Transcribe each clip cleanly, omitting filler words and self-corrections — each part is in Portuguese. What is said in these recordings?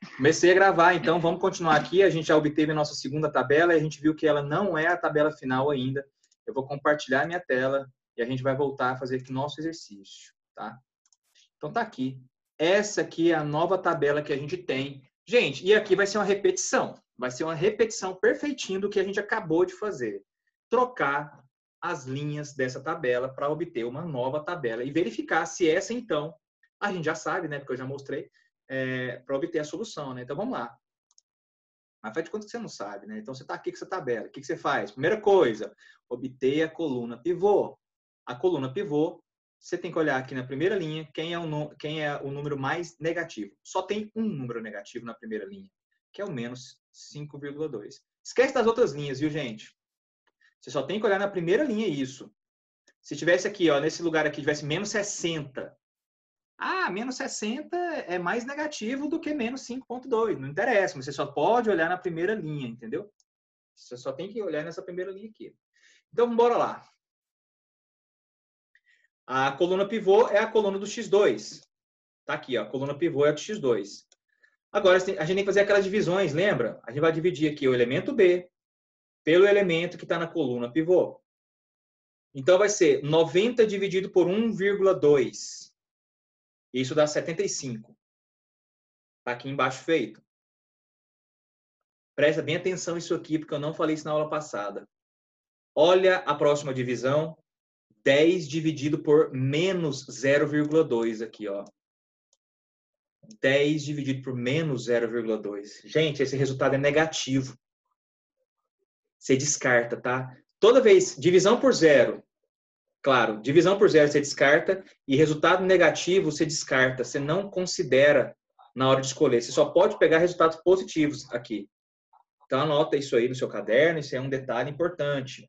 Comecei a gravar, então vamos continuar aqui. A gente já obteve a nossa segunda tabela e a gente viu que ela não é a tabela final ainda. Eu vou compartilhar minha tela e a gente vai voltar a fazer aqui o nosso exercício, tá? Então tá aqui. Essa aqui é a nova tabela que a gente tem. Gente, e aqui vai ser uma repetição. Vai ser uma repetição perfeitinho do que a gente acabou de fazer. Trocar as linhas dessa tabela para obter uma nova tabela e verificar se essa, então, a gente já sabe, né? Porque eu já mostrei, para obter a solução, né? Então vamos lá. Mas faz de conta que você não sabe, né? Então você está aqui com essa tabela. O que você faz? Primeira coisa, obter a coluna pivô. A coluna pivô, você tem que olhar aqui na primeira linha quem é o número mais negativo. Só tem um número negativo na primeira linha, que é o menos 5,2. Esquece das outras linhas, viu, gente? Você só tem que olhar na primeira linha isso. Se tivesse aqui, ó, nesse lugar aqui, tivesse menos 60. Ah, menos 60 é mais negativo do que menos 5,2. Não interessa, mas você só pode olhar na primeira linha, entendeu? Você só tem que olhar nessa primeira linha aqui. Então, bora lá. A coluna pivô é a coluna do x2. Tá aqui, ó. A coluna pivô é a do x2. Agora, a gente tem que fazer aquelas divisões, lembra? A gente vai dividir aqui o elemento B pelo elemento que está na coluna pivô. Então, vai ser 90 dividido por 1,2. Isso dá 75. Está aqui embaixo feito. Presta bem atenção nisso aqui, porque eu não falei isso na aula passada. Olha a próxima divisão. 10 dividido por menos 0,2 aqui, ó. 10 dividido por menos 0,2. Gente, esse resultado é negativo. Você descarta, tá? Toda vez, divisão por zero. Claro, divisão por zero você descarta e resultado negativo você descarta. Você não considera na hora de escolher. Você só pode pegar resultados positivos aqui. Então, anota isso aí no seu caderno. Isso é um detalhe importante.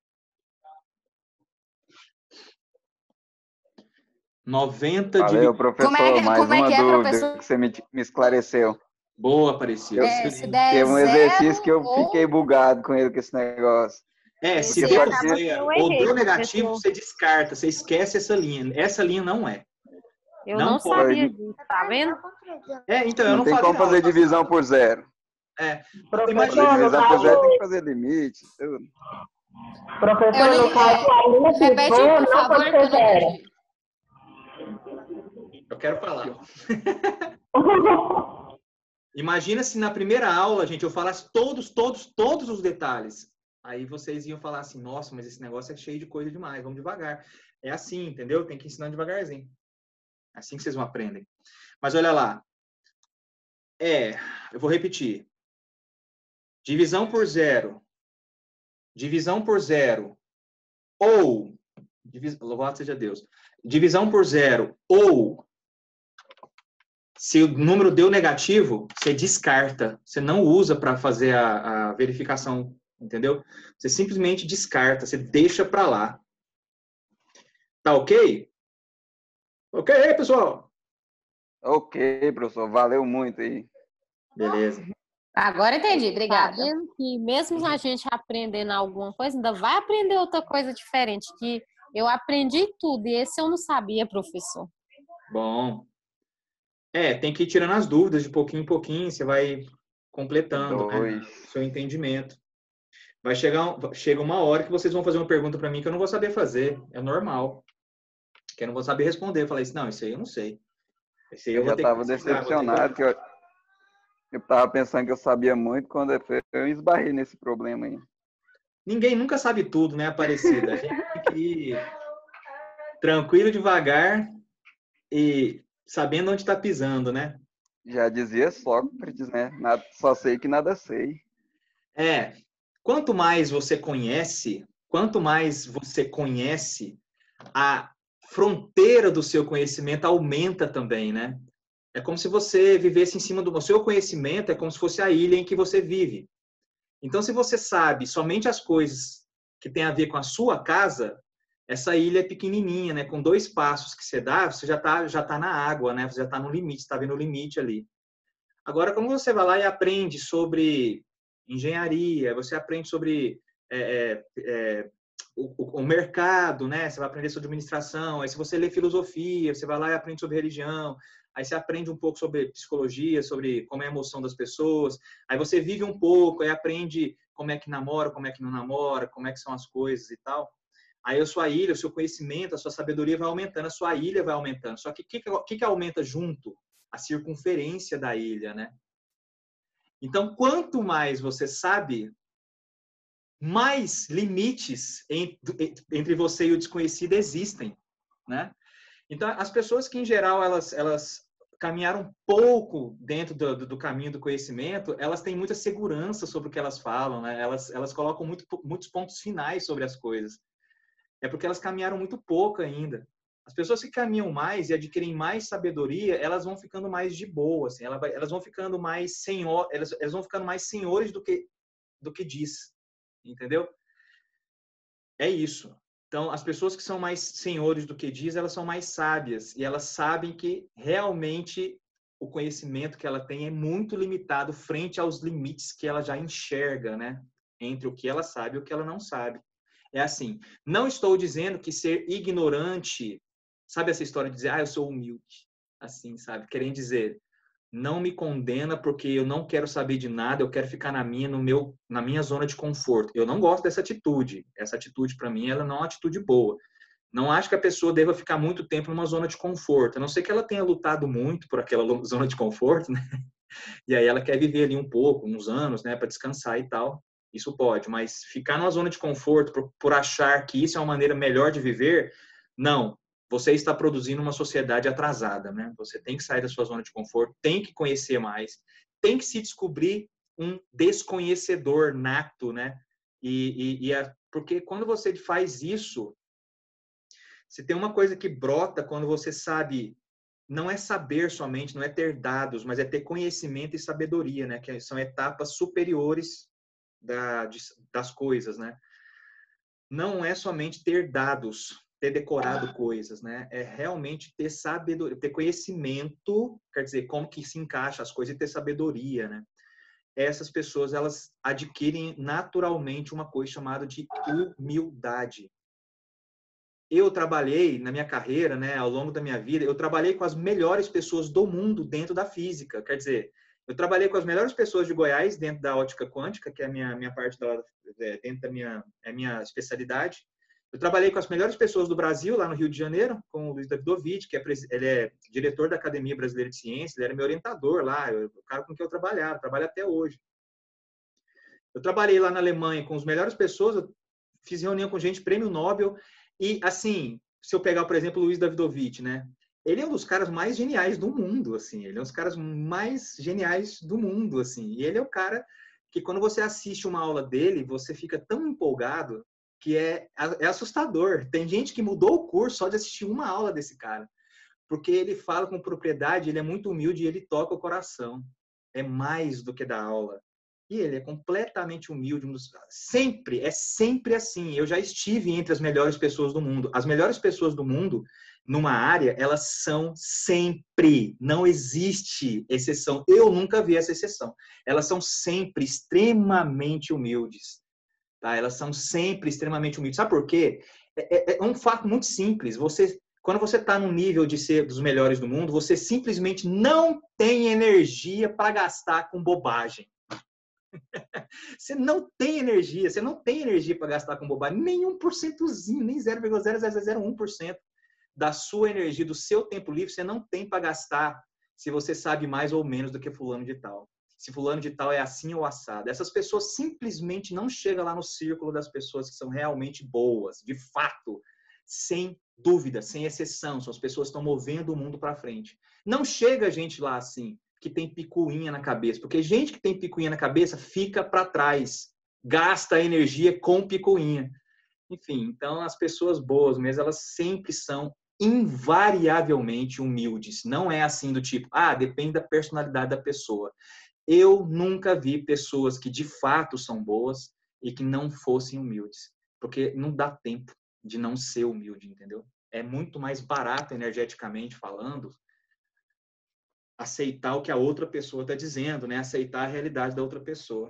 90 Valeu, professor. Mais uma dúvida que você me esclareceu. Boa, Aparecida. Se der Teve um exercício que eu zero, fiquei bugado com ele, com esse negócio. Se deu zero ou deu negativo, você descarta, você esquece essa linha. Essa linha não é. Eu não sabia disso, tá vendo? Então, eu não tem como fazer divisão por zero. Professor, divisão por zero tem que fazer limite. Tudo. Professor, no caso, a linha pivô não pode ser zero. Eu quero falar. Imagina se na primeira aula, gente, eu falasse todos os detalhes. Aí vocês iam falar assim, nossa, mas esse negócio é cheio de coisa demais, vamos devagar. É assim, entendeu? Tem que ensinar devagarzinho. É assim que vocês vão aprender. Mas olha lá. Eu vou repetir. Divisão por zero. Divisão por zero. Ou, louvado seja Deus. Divisão por zero. Ou, se o número deu negativo, você descarta. Você não usa para fazer a verificação, entendeu? Você simplesmente descarta, você deixa para lá. Tá ok? Ok, pessoal? Ok, professor. Valeu muito aí. Beleza. Agora entendi, obrigada. Tá vendo que mesmo a gente aprendendo alguma coisa, ainda vai aprender outra coisa diferente, que eu aprendi tudo, e esse eu não sabia, professor. Bom. Tem que ir tirando as dúvidas de pouquinho em pouquinho, você vai completando, né, o seu entendimento. Chega uma hora que vocês vão fazer uma pergunta para mim que eu não vou saber fazer, é normal. Que eu não vou saber responder. Eu falei assim, não, isso aí eu não sei. Esse aí eu já estava decepcionado, que eu estava pensando que eu sabia muito, quando eu esbarrei nesse problema aí. Ninguém nunca sabe tudo, né, Aparecida? A gente tem que ir tranquilo, devagar e sabendo onde está pisando, né? Já dizia Sócrates, né? Só sei que nada sei. Quanto mais você conhece, a fronteira do seu conhecimento aumenta também, né? É como se você vivesse em cima do seu conhecimento, é como se fosse a ilha em que você vive. Então, se você sabe somente as coisas que têm a ver com a sua casa, essa ilha é pequenininha, né? Com 2 passos que você dá, você já tá na água, né? Você já está no limite, está vendo o limite ali. Agora, como você vai lá e aprende sobre engenharia, você aprende sobre o mercado, né? Você vai aprender sobre administração. Aí, se você lê filosofia, você vai lá e aprende sobre religião. aí você aprende um pouco sobre psicologia, sobre como é a emoção das pessoas, aí você vive um pouco, aí aprende como é que namora, como é que não namora, como é que são as coisas e tal. Aí a sua ilha, o seu conhecimento, a sua sabedoria vai aumentando, a sua ilha vai aumentando. Só que o que aumenta junto? A circunferência da ilha, né? Então, quanto mais você sabe, mais limites entre você e o desconhecido existem, né? Então, as pessoas que, em geral, elas caminharam pouco dentro do caminho do conhecimento, elas têm muita segurança sobre o que elas falam, né? Elas colocam muitos pontos finais sobre as coisas. É porque elas caminharam muito pouco ainda. As pessoas que caminham mais e adquirem mais sabedoria, elas vão ficando mais de boa, assim, elas vão ficando mais elas vão ficando mais senhores do que diz, entendeu? É isso. Então, as pessoas que são mais senhores do que diz, elas são mais sábias e elas sabem que realmente o conhecimento que ela tem é muito limitado frente aos limites que ela já enxerga, né? Entre o que ela sabe e o que ela não sabe. É assim, não estou dizendo que ser ignorante, sabe essa história de dizer, eu sou humilde, assim, sabe? Querendo dizer, não me condena porque eu não quero saber de nada, eu quero ficar na minha zona de conforto. Eu não gosto dessa atitude. Essa atitude, para mim, ela não é uma atitude boa. Não acho que a pessoa deva ficar muito tempo numa zona de conforto, a não ser que ela tenha lutado muito por aquela zona de conforto, né? E aí ela quer viver ali um pouco, uns anos, né, para descansar e tal. Isso pode, mas ficar numa zona de conforto por achar que isso é uma maneira melhor de viver, não. Você está produzindo uma sociedade atrasada, né? Você tem que sair da sua zona de conforto, tem que conhecer mais, tem que se descobrir um desconhecedor nato, né? Porque quando você faz isso, você tem uma coisa que brota quando você sabe, não é saber somente, não é ter dados, mas é ter conhecimento e sabedoria, né? Que são etapas superiores das coisas, né? Não é somente ter dados, ter decorado coisas, né? É realmente ter sabedoria, ter conhecimento, quer dizer, como que se encaixa as coisas e ter sabedoria, né? Essas pessoas, elas adquirem naturalmente uma coisa chamada de humildade. Eu trabalhei na minha carreira, né, ao longo da minha vida, eu trabalhei com as melhores pessoas do mundo dentro da física. Quer dizer, eu trabalhei com as melhores pessoas de Goiás dentro da ótica quântica, que é a minha parte dentro da minha especialidade. Eu trabalhei com as melhores pessoas do Brasil, lá no Rio de Janeiro, com o Luiz Davidovich, ele é diretor da Academia Brasileira de Ciências, ele era meu orientador lá, o cara com quem eu trabalho até hoje. Eu trabalhei lá na Alemanha com as melhores pessoas, eu fiz reunião com gente, prêmio Nobel, e, assim, se eu pegar, por exemplo, o Luiz Davidovich, né? Ele é um dos caras mais geniais do mundo, assim. Ele é um dos caras mais geniais do mundo, assim. E ele é o cara que, quando você assiste uma aula dele, você fica tão empolgado que é assustador. Tem gente que mudou o curso só de assistir uma aula desse cara. Porque ele fala com propriedade, ele é muito humilde e ele toca o coração. É mais do que dar aula. E ele é completamente humilde. É sempre assim. Eu já estive entre as melhores pessoas do mundo. As melhores pessoas do mundo, numa área, elas são sempre. Não existe exceção. Eu nunca vi essa exceção. Elas são sempre extremamente humildes. Tá? Elas são sempre extremamente humildes. Sabe por quê? É um fato muito simples. Quando você está no nível de ser dos melhores do mundo, você simplesmente não tem energia para gastar com bobagem. Você não tem energia para gastar com bobagem, nem 1%zinho, nem 0,0001% da sua energia, do seu tempo livre, você não tem para gastar se você sabe mais ou menos do que fulano de tal. Se fulano de tal é assim ou assado. Essas pessoas simplesmente não chegam lá no círculo das pessoas que são realmente boas, de fato, sem dúvida, sem exceção. São as pessoas que estão movendo o mundo para frente. Não chega gente lá assim, que tem picuinha na cabeça. Porque gente que tem picuinha na cabeça fica para trás. Gasta energia com picuinha. Enfim, então as pessoas boas mesmo, elas sempre são invariavelmente humildes. Não é assim do tipo, depende da personalidade da pessoa. Eu nunca vi pessoas que de fato são boas e que não fossem humildes. Porque não dá tempo de não ser humilde, entendeu? É muito mais barato energeticamente falando aceitar o que a outra pessoa está dizendo, né? Aceitar a realidade da outra pessoa.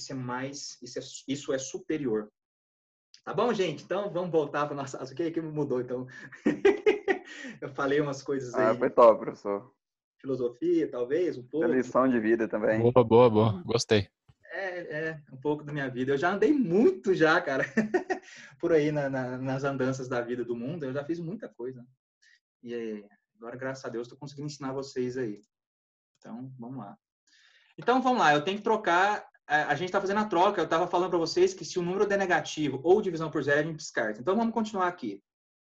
Isso é superior. Tá bom, gente? Então, vamos voltar para nossa... O que mudou, então? Eu falei umas coisas aí. Foi top, professor. filosofia, talvez, um pouco. Lição de vida também. Boa. Gostei. Um pouco da minha vida. Eu já andei muito já, cara, por aí nas andanças da vida do mundo. Eu já fiz muita coisa. E agora, graças a Deus, estou conseguindo ensinar vocês aí. Então, vamos lá. Eu tenho que trocar. A gente está fazendo a troca. Eu estava falando para vocês que se o número é negativo ou divisão por zero, a gente descarta. Então, vamos continuar aqui.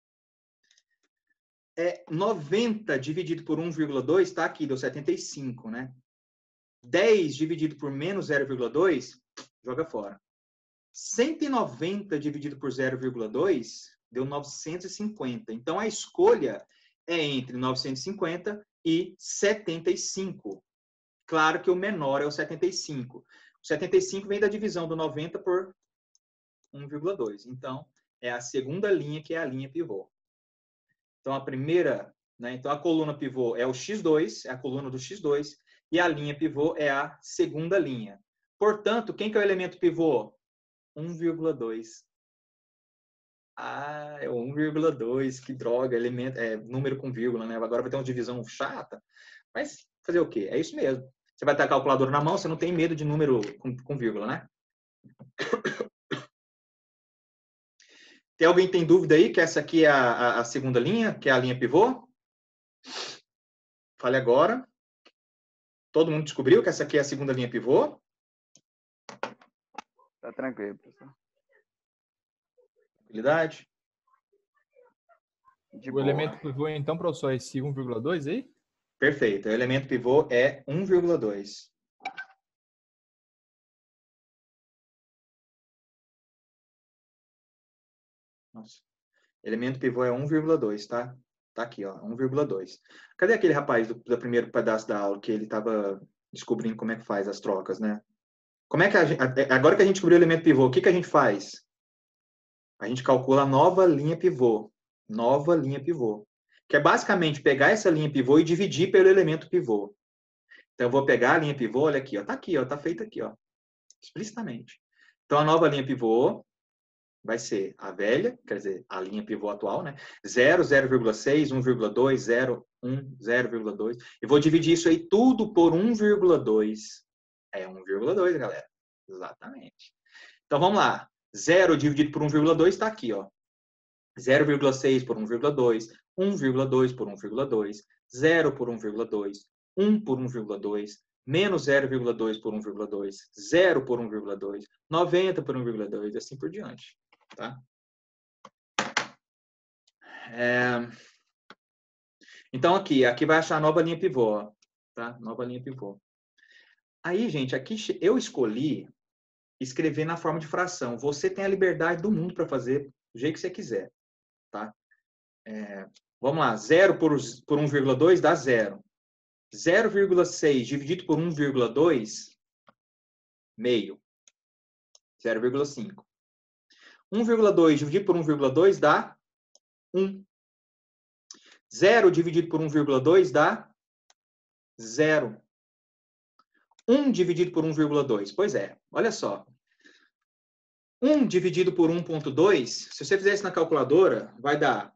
90 dividido por 1,2 está aqui, deu 75, né? 10 dividido por menos 0,2, joga fora. 190 dividido por 0,2 deu 950. Então, a escolha é entre 950 e 75. Claro que o menor é o 75. O 75 vem da divisão do 90 por 1,2. Então, é a segunda linha, que é a linha pivô. Então, a primeira, né? Então, a coluna pivô é o X2, é a coluna do X2, e a linha pivô é a segunda linha. Portanto, quem que é o elemento pivô? 1,2. Ah, é o 1,2, que droga, número com vírgula, né? Agora vai ter uma divisão chata, mas fazer o quê? É isso mesmo. Você vai ter a calculadora na mão, você não tem medo de número com vírgula, né? Tem alguém que tem dúvida aí que essa aqui é a segunda linha, que é a linha pivô? Fale agora. Todo mundo descobriu que essa aqui é a segunda linha pivô? Tá tranquilo, professor. Tranquilidade? O elemento pivô, então, professor, é esse 1,2 aí? Perfeito. O elemento pivô é 1,2. Nossa. Elemento pivô é 1,2, tá? Tá aqui, ó, 1,2. Cadê aquele rapaz do primeiro pedaço da aula que ele estava descobrindo como é que faz as trocas, né? Como é que agora que a gente descobriu o elemento pivô, o que que a gente faz? A gente calcula a nova linha pivô. Nova linha pivô. Que é basicamente pegar essa linha pivô e dividir pelo elemento pivô. Então, eu vou pegar a linha pivô, olha aqui, ó, tá aqui, ó, tá feita aqui, ó, explicitamente. Então, a nova linha pivô vai ser a velha, quer dizer, a linha pivô atual, né? 0, 0,6, 1,2, 0, 1, 0,2. Eu vou dividir isso aí tudo por 1,2. É 1,2, galera. Exatamente. Então, vamos lá. 0 dividido por 1,2 está aqui, ó. 0,6 por 1,2, 1,2 por 1,2, 0 por 1,2, 1 por 1,2, menos 0,2 por 1,2, 0 por 1,2, 90 por 1,2, e assim por diante. Tá? Então, aqui vai achar a nova linha pivô. Ó, tá? Nova linha pivô. Aí, gente, aqui eu escolhi escrever na forma de fração. Você tem a liberdade do mundo para fazer do jeito que você quiser. Tá? Vamos lá. 0 por 1,2 dá 0. 0,6 dividido por 1,2, meio. 0,5. 1,2 dividido por 1,2 dá 1. 0 dividido por 1,2 dá 0. 1 dividido por 1,2. Pois é, olha só. 1 dividido por 1,2, se você fizer isso na calculadora, vai dar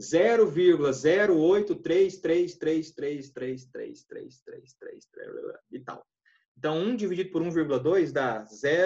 0,08333333333 e tal. Então, 1 dividido por 1,2 dá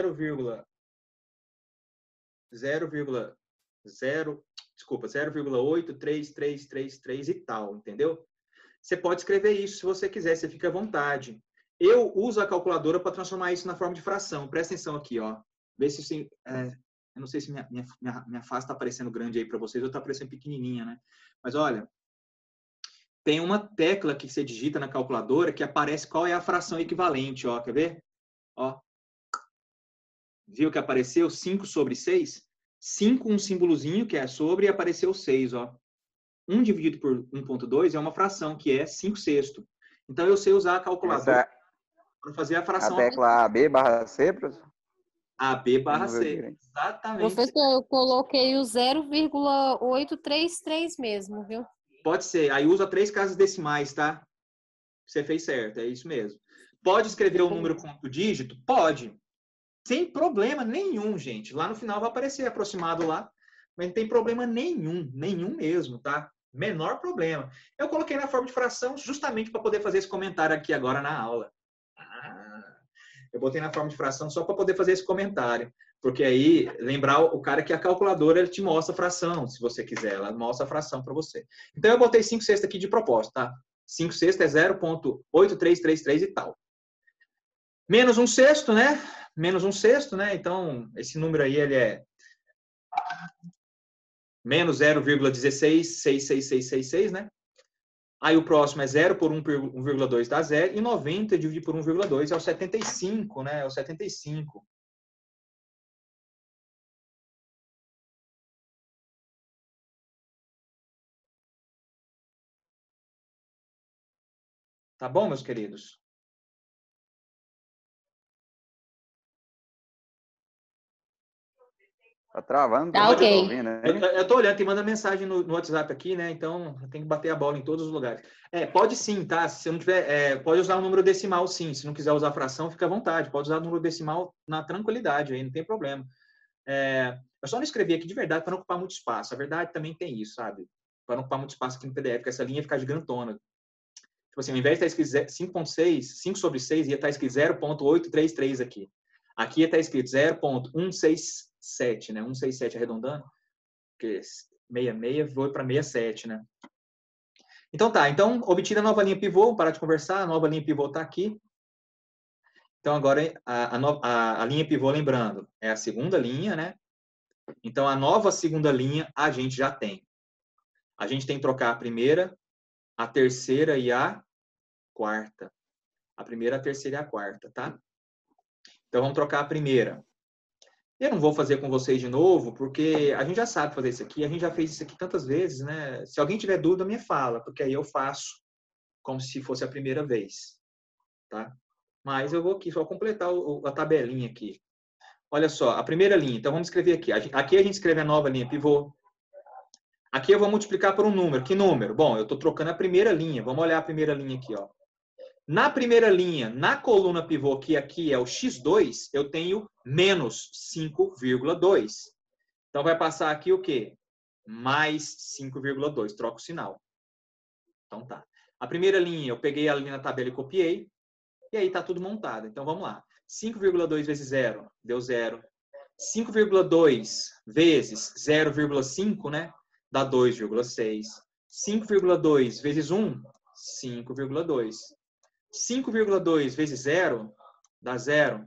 0,833333 e tal, entendeu? Você pode escrever isso se você quiser, você fica à vontade. Eu uso a calculadora para transformar isso na forma de fração. Presta atenção aqui, ó. Vê se isso, eu não sei se minha face está aparecendo grande aí para vocês ou está aparecendo pequenininha, né? Mas olha, tem uma tecla que você digita na calculadora que aparece qual é a fração equivalente, ó. Quer ver? Ó. Viu que apareceu 5 sobre 6? 5, um símbolozinho que é sobre, e apareceu 6, ó. 1 dividido por 1,2 é uma fração, que é 5/6. Então, eu sei usar a calculadora para fazer a fração. A tecla AB barra C, professor? AB barra C. Exatamente. Professor, eu coloquei o 0,833 mesmo, viu? Pode ser. Aí usa 3 casas decimais, tá? Você fez certo, é isso mesmo. Pode escrever o número com o dígito? Pode. Sem problema nenhum, gente. Lá no final vai aparecer aproximado lá, mas não tem problema nenhum mesmo, tá? Menor problema. Eu coloquei na forma de fração justamente para poder fazer esse comentário aqui agora na aula. Eu botei na forma de fração só para poder fazer esse comentário. Porque aí, lembrar o cara que a calculadora ele te mostra a fração, se você quiser. Ela mostra a fração para você. Então, eu botei 5/6 aqui de propósito, tá? 5/6 é 0,8333 e tal. Menos 1/6, né? Menos 1/6, né? Então, esse número aí, ele é menos 0,166666, né? Aí o próximo é 0 por 1,2 dá 0. E 90 dividido por 1,2 é o 75, né? É o 75. Tá bom, meus queridos? Tá travando? Tá ok. Ouvindo, né? Eu tô olhando, tem manda mensagem no WhatsApp aqui, né? Então, eu tenho que bater a bola em todos os lugares. Pode sim, tá? Se você não tiver, pode usar o número decimal, sim. Se não quiser usar fração, fica à vontade. Pode usar o número decimal na tranquilidade, aí não tem problema. Eu só não escrevi aqui de verdade para não ocupar muito espaço. A verdade também tem isso, sabe? Para não ocupar muito espaço aqui no PDF, porque essa linha fica gigantona. Tipo assim, ao invés de estar escrito 5,6, 5/6, ia estar escrito 0,833 aqui. Aqui ia estar escrito 0,167, né? 167 arredondando, porque 66 foi para 67, né? Então tá, então obtida a nova linha pivô, vamos parar de conversar, a nova linha pivô está aqui. Então agora a linha pivô, lembrando, é a segunda linha, né? Então a nova segunda linha a gente já tem. A gente tem que trocar a primeira, a terceira e a quarta. A primeira, a terceira e a quarta, tá? Então vamos trocar a primeira. Eu não vou fazer com vocês de novo, porque a gente já sabe fazer isso aqui, a gente já fez isso aqui tantas vezes, né? Se alguém tiver dúvida, me fala, porque aí eu faço como se fosse a primeira vez, tá? Mas eu vou aqui só completar a tabelinha aqui. Olha só, a primeira linha. Então vamos escrever aqui. Aqui a gente escreve a nova linha pivô. Aqui eu vou multiplicar por um número. Que número? Bom, eu estou trocando a primeira linha. Vamos olhar a primeira linha aqui, ó. Na primeira linha, na coluna pivô, que aqui é o x2, eu tenho menos 5,2. Então, vai passar aqui o quê? Mais 5,2. Troca o sinal. Então, tá. A primeira linha, eu peguei ela ali na tabela e copiei. E aí, tá tudo montado. Então, vamos lá. 5,2 vezes 0, deu 0. 5,2 vezes 0,5, né? Dá 2,6. 5,2 vezes 1, 5,2. 5,2 vezes 0 dá 0.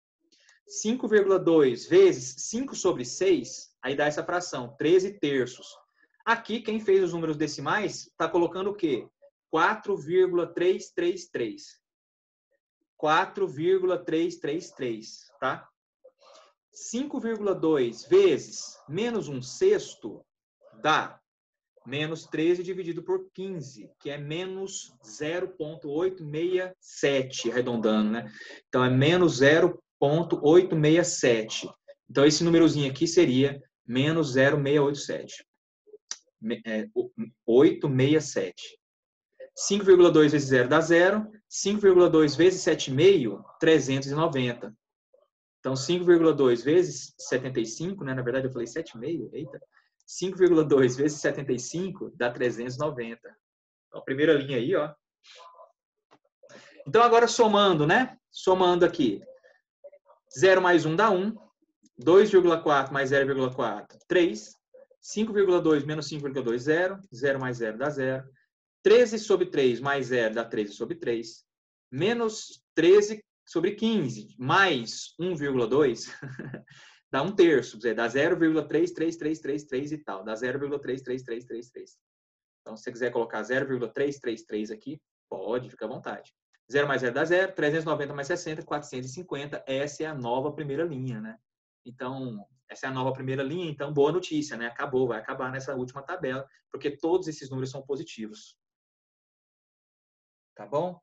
5,2 vezes 5/6, aí dá essa fração, 13 terços. Aqui, quem fez os números decimais, está colocando o quê? 4,333. 4,333, tá? 5,2 vezes menos 1/6 dá menos 13 dividido por 15, que é menos 0,867, arredondando, né? Então, é menos 0,867. Então, esse númerozinho aqui seria menos 0,687. 867. 5,2 vezes 0 dá 0. 5,2 vezes 7,5, 390. Então, 5,2 vezes 75, né? Na verdade, eu falei 7,5, eita. 5,2 vezes 75 dá 390. Então, a primeira linha aí, ó. Então, agora somando, né? Somando aqui. 0 mais 1 dá 1. 2,4 mais 0,4, 3. 5,2 menos 5,2, 0. 0 mais 0 dá 0. 13/3 mais 0 dá 13/3. Menos 13/15 mais 1,2 dá 1/3, dá 0,33333 e tal, dá 0,33333. Então, se você quiser colocar 0,333 aqui, pode, fica à vontade. 0 mais 0 dá 0, 390 mais 60, 450. Essa é a nova primeira linha, né? Então, essa é a nova primeira linha, então boa notícia, né? Acabou, vai acabar nessa última tabela, porque todos esses números são positivos. Tá bom?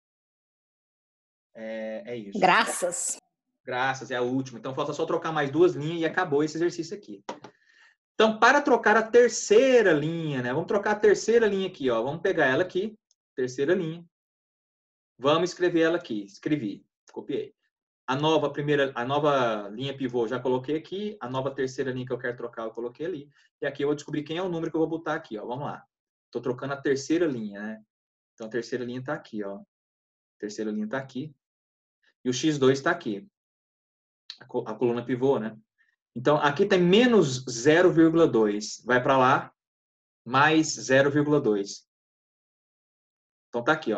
É isso. Graças. Graças, é a última. Então, falta só trocar mais 2 linhas e acabou esse exercício aqui. Então, para trocar a terceira linha, né? Vamos trocar a terceira linha aqui, ó. Vamos pegar ela aqui, terceira linha. Vamos escrever ela aqui. Escrevi, copiei. A nova linha pivô já coloquei aqui. A nova terceira linha que eu quero trocar, eu coloquei ali. E aqui eu vou descobrir quem é o número que eu vou botar aqui, ó. Vamos lá. Estou trocando a terceira linha, né? Então, a terceira linha está aqui, ó. A terceira linha está aqui. E o x2 está aqui. A coluna pivô, né? Então, aqui tem menos 0,2. Vai para lá, mais 0,2. Então, tá aqui, ó.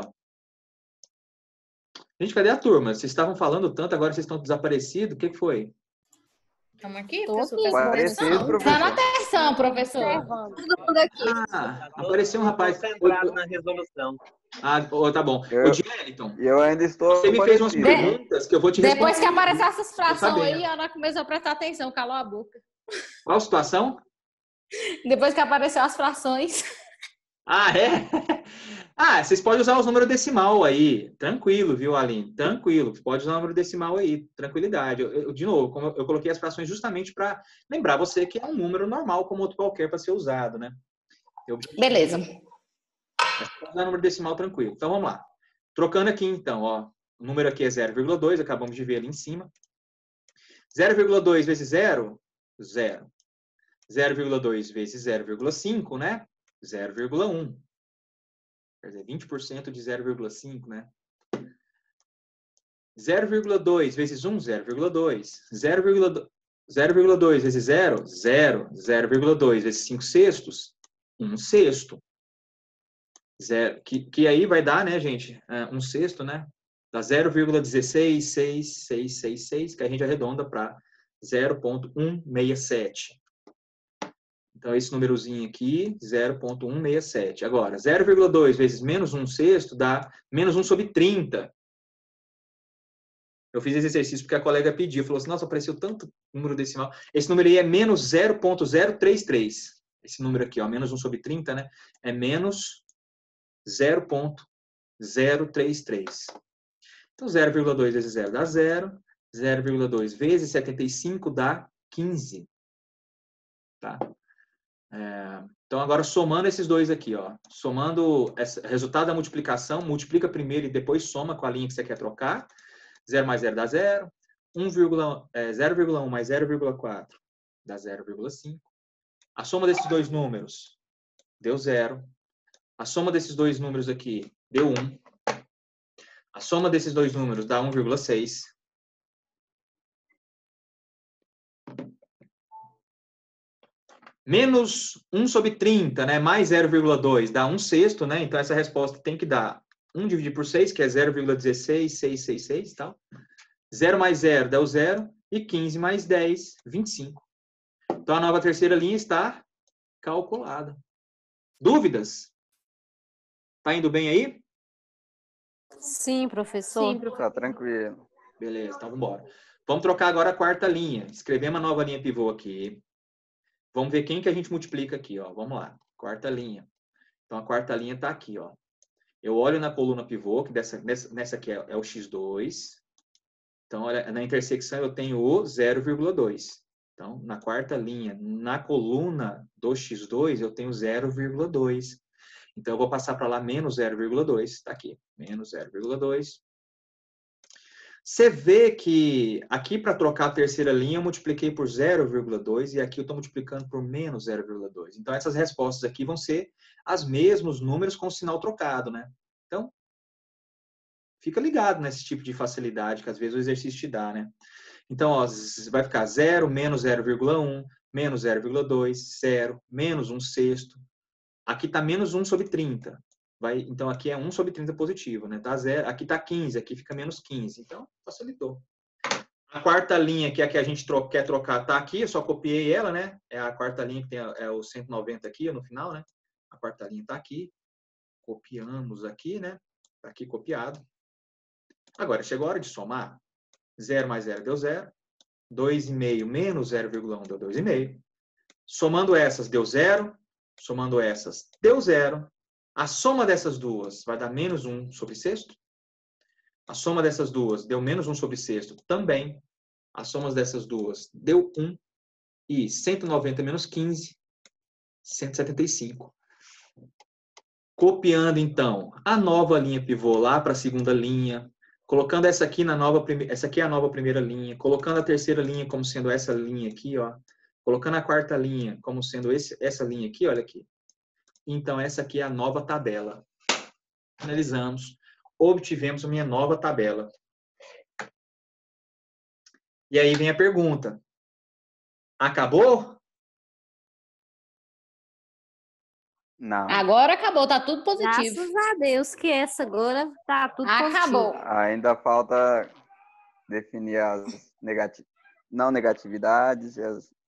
Gente, cadê a turma? Vocês estavam falando tanto, agora vocês estão desaparecidos. O que foi? Estamos aqui, Tô professor. aqui, Parecido, Prestando professor. atenção, professor. Todo mundo aqui. Ah, apareceu um rapaz. Concentrado na resolução. Ah, tá bom. Eu- Ô, Dieliton, Eu ainda estou você me fez umas parecido. perguntas que eu vou te responder. Depois que aparecer essas frações sabendo. aí, a Ana começou a prestar atenção, calou a boca. Qual situação? Depois que apareceu as frações. Ah, é? Ah, vocês podem usar os números decimal aí. Tranquilo, viu, Aline? Tranquilo. Pode usar o número decimal aí. Tranquilidade. De novo, como eu coloquei as frações justamente para lembrar você que é um número normal, como outro qualquer, para ser usado, né? Beleza. Mas pode usar o número decimal tranquilo. Então, vamos lá. Trocando aqui, então, ó. O número aqui é 0,2. Acabamos de ver ali em cima. 0,2 vezes 0, 0. 0,2 vezes 0,5, né? 0,1. Quer dizer, 20% de 0,5, né? 0,2 vezes 1, 0,2. 0,2 vezes 0, 0. 0,2 vezes 5 sextos, 1 sexto. Que aí vai dar, né, gente? 1 sexto, né? Dá 0,16666, que a gente arredonda para 0,167. Então, esse númerozinho aqui, 0,167. Agora, 0,2 vezes menos 1 sexto dá menos 1 sobre 30. Eu fiz esse exercício porque a colega pediu. Falou assim, nossa, apareceu tanto número decimal. Esse número aí é menos 0,033. Esse número aqui, ó, menos 1 sobre 30, né? É menos 0,033. Então, 0,2 vezes 0 dá 0. 0,2 vezes 75 dá 15. Tá? Então, agora somando esses dois aqui, ó, somando o resultado da multiplicação, multiplica primeiro e depois soma com a linha que você quer trocar. 0 mais 0 dá 0. 0,1 mais 0,4 dá 0,5. A soma desses dois números deu 0. A soma desses dois números aqui deu 1. A soma desses dois números dá 1,6. Menos 1 sobre 30, né? Mais 0,2 dá 1 sexto, né? Então, essa resposta tem que dar 1 dividido por 6, que é 0,16666, tá? 0 mais 0 dá o 0. E 15 mais 10, 25. Então, a nova terceira linha está calculada. Dúvidas? Tá indo bem aí? Sim, professor. Tá tranquilo. Beleza, então vamos embora. Vamos trocar agora a quarta linha. Escrevemos a nova linha pivô aqui. Vamos ver quem que a gente multiplica aqui, ó. Vamos lá. Quarta linha. Então, a quarta linha está aqui, ó. Eu olho na coluna pivô, que nessa aqui é o x2. Então, olha, na intersecção eu tenho o 0,2. Então, na quarta linha, na coluna do x2, eu tenho 0,2. Então, eu vou passar para lá menos 0,2. Está aqui, menos 0,2. Você vê que aqui, para trocar a terceira linha, eu multipliquei por 0,2 e aqui eu estou multiplicando por menos 0,2. Então, essas respostas aqui vão ser os mesmos números com sinal trocado, né? Então, fica ligado nesse tipo de facilidade que às vezes o exercício te dá, né? Então, ó, vai ficar 0, menos 0,1, menos 0,2, 0, menos 1 sexto. Aqui está menos 1 sobre 30. Então, aqui é 1 sobre 30 positivo, né? Tá 0, aqui está 15, aqui fica menos 15. Então, facilitou. A quarta linha, que é a que a gente quer trocar, está aqui. Eu só copiei ela, né? É a quarta linha que tem o 190 aqui no final, né? A quarta linha está aqui. Copiamos aqui, né? Está aqui copiado. Agora, chegou a hora de somar. 0 mais 0 deu 0. 2,5 menos 0,1 deu 2,5. Somando essas, deu 0. Somando essas, deu 0. A soma dessas duas vai dar menos 1 sobre sexto. A soma dessas duas deu menos 1 sobre sexto também. A soma dessas duas deu 1. E 190 menos 15, 175. Copiando, então, a nova linha pivô lá para a segunda linha. Colocando essa aqui essa aqui é a nova primeira linha. Colocando a terceira linha como sendo essa linha aqui, ó. Colocando a quarta linha como sendo essa linha aqui, olha aqui. Então, essa aqui é a nova tabela. Finalizamos. Obtivemos a minha nova tabela. E aí vem a pergunta. Acabou? Não. Agora acabou, tá tudo positivo. Graças a Deus que essa agora tá tudo Acabou. positivo. Ainda falta definir as não negatividades.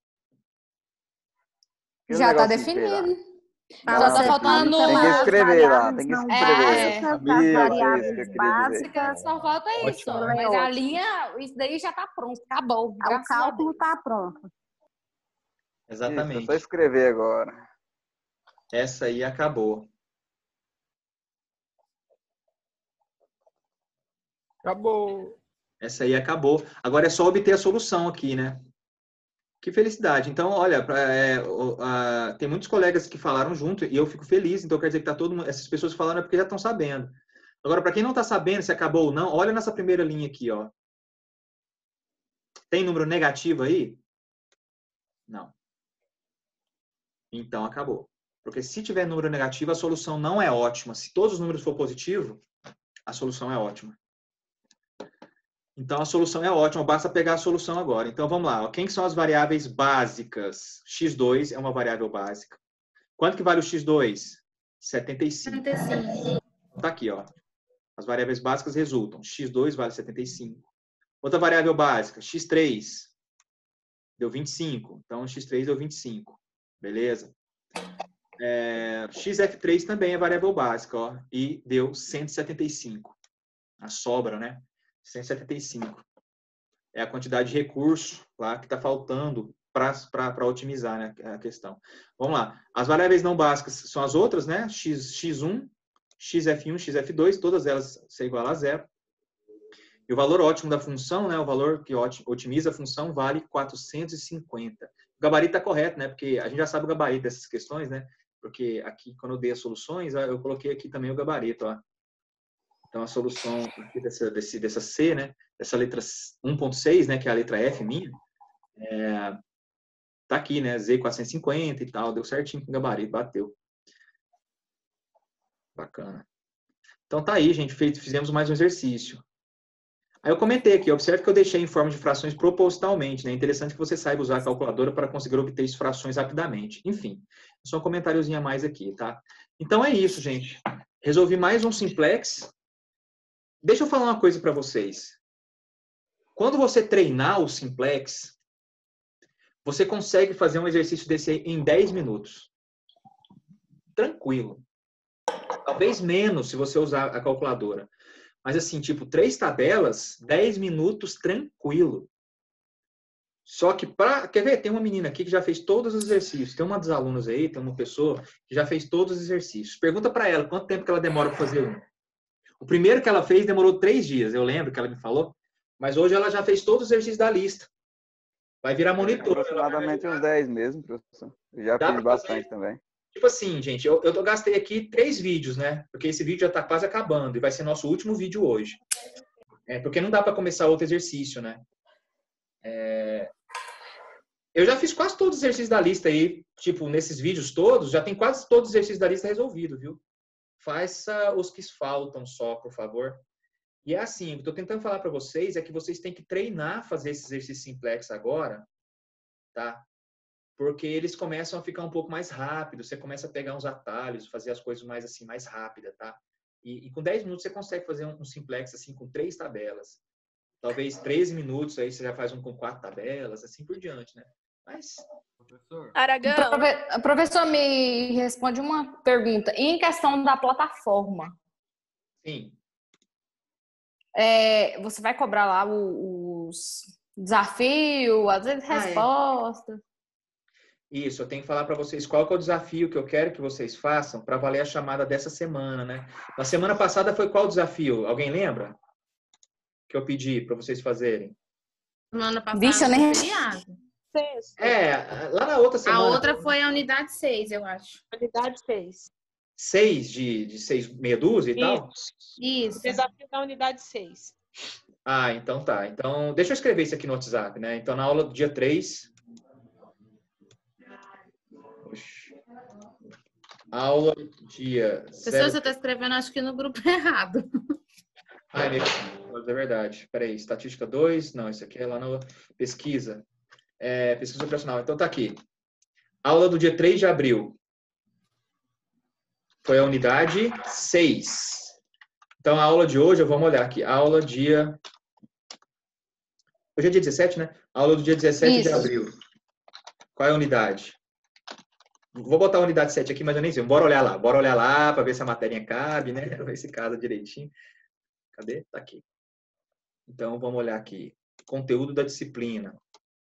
Já tá definido. Não, tá faltando tem que as escrever lá, tem que não escrever. básicas, Isso, isso variáveis que eu queria dizer. básicas. Só falta isso. Ótimo. Mas a linha, isso daí já tá pronto. Acabou. O graças a Deus. cálculo tá pronto. Isso, é Exatamente. só escrever agora. Essa aí acabou. Acabou. Essa aí acabou. Agora é só obter a solução aqui, né? Que felicidade. Então, olha, tem muitos colegas que falaram junto e eu fico feliz. Então, quer dizer que tá todo mundo, essas pessoas falando é porque já estão sabendo. Agora, para quem não está sabendo se acabou ou não, olha nessa primeira linha aqui, ó. Tem número negativo aí? Não. Então, acabou. Porque se tiver número negativo, a solução não é ótima. Se todos os números for positivo, a solução é ótima. Então, a solução é ótima, basta pegar a solução agora. Então, vamos lá. Ó. Quem são as variáveis básicas? x2 é uma variável básica. Quanto que vale o x2? 75. 75. Tá aqui, ó. As variáveis básicas resultam. x2 vale 75. Outra variável básica, x3, deu 25. Então, x3 deu 25. Beleza? Xf3 também é variável básica, ó. E deu 175. A sobra, né? 175. É a quantidade de recurso lá que está faltando para otimizar, né, a questão. Vamos lá. As variáveis não básicas são as outras, né? x1, xf1, xf2, todas elas são igual a zero. E o valor ótimo da função, né, o valor que otimiza a função, vale 450. O gabarito está correto, né? Porque a gente já sabe o gabarito dessas questões, né? Porque aqui, quando eu dei as soluções, eu coloquei aqui também o gabarito, ó. Então, a solução aqui dessa C, né, dessa letra 1.6, né, que é a letra F minha, tá aqui, né, Z 450 e tal, deu certinho com o gabarito, bateu. Bacana. Então, tá aí, gente, fizemos mais um exercício. Aí eu comentei aqui, observe que eu deixei em forma de frações propositalmente, né, é interessante que você saiba usar a calculadora para conseguir obter as frações rapidamente. Enfim, só um comentáriozinho a mais aqui, tá? Então, é isso, gente. Resolvi mais um simplex. Deixa eu falar uma coisa para vocês. Quando você treinar o simplex, você consegue fazer um exercício desse aí em 10 minutos. Tranquilo. Talvez menos se você usar a calculadora. Mas assim, tipo, 3 tabelas, 10 minutos tranquilo. Só que quer ver? Tem uma menina aqui que já fez todos os exercícios. Tem uma dos alunos aí, tem uma pessoa que já fez todos os exercícios. Pergunta para ela quanto tempo que ela demora para fazer um. O primeiro que ela fez demorou 3 dias, eu lembro que ela me falou. Mas hoje ela já fez todos os exercícios da lista. Vai virar monitor. Aproximadamente uns 10 mesmo, professor. Eu já fiz bastante também. Tipo assim, gente, eu gastei aqui 3 vídeos, né? Porque esse vídeo já está quase acabando e vai ser nosso último vídeo hoje. Porque não dá para começar outro exercício, né? Eu já fiz quase todos os exercícios da lista aí. Tipo, nesses vídeos todos, já tem quase todos os exercícios da lista resolvidos, viu? Faça os que faltam só, por favor. E é assim, o que eu estou tentando falar para vocês é que vocês têm que treinar fazer esse exercício simplex agora, tá? Porque eles começam a ficar um pouco mais rápidos, você começa a pegar uns atalhos, fazer as coisas mais assim, mais rápida, tá? E com 10 minutos você consegue fazer um simplex assim com 3 tabelas. Talvez 13 minutos aí você já faz um com 4 tabelas, assim por diante, né? Mas... Aragão. Professor, me responde uma pergunta. Em questão da plataforma. Sim. Você vai cobrar lá os desafios, às vezes respostas. Isso, eu tenho que falar para vocês qual que é o desafio que eu quero que vocês façam para valer a chamada dessa semana, né? Na semana passada foi qual desafio? Alguém lembra? Que eu pedi para vocês fazerem. Semana passada Vixe, eu nem... Lá na outra semana. A outra foi a unidade 6, eu acho. Unidade 6. 6 de 6, meia dúzia e tal? Isso. O desafio da unidade 6. Ah, então tá. Então, deixa eu escrever isso aqui no WhatsApp, né? Então, na aula do dia 3... Aula dia Professor, 0. você está escrevendo, acho que no grupo errado. Ah, é verdade. Peraí, estatística 2. Não, isso aqui é lá no pesquisa. Pesquisa operacional. Então tá aqui. Aula do dia 3 de abril. Foi a unidade 6. Então a aula de hoje, vamos olhar aqui. Aula dia... Hoje é dia 17, né? Aula do dia 17 de abril. Qual é a unidade? Vou botar a unidade 7 aqui, mas eu nem sei. Bora olhar lá para ver se a matéria cabe, né? Ver se casa direitinho. Cadê? Tá aqui. Então, vamos olhar aqui. Conteúdo da disciplina.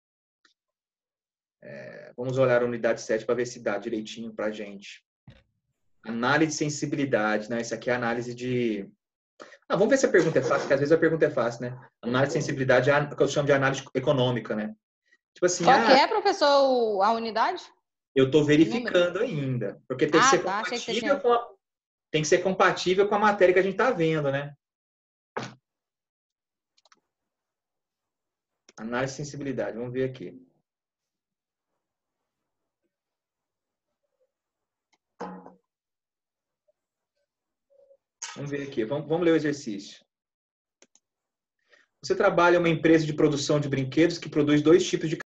Vamos olhar a unidade 7 para ver se dá direitinho para a gente. Análise de sensibilidade, né? Isso aqui é análise de... vamos ver se a pergunta é fácil, porque às vezes a pergunta é fácil, né? Análise de sensibilidade é o que eu chamo de análise econômica, né? Tipo assim, Qual que é, professor, a unidade? Eu estou verificando ainda. Porque tem que ser compatível tem que ser compatível com a matéria que a gente está vendo, né? Análise de sensibilidade. Vamos ver aqui. Vamos ver aqui. Vamos ler o exercício. Você trabalha em uma empresa de produção de brinquedos que produz 2 tipos de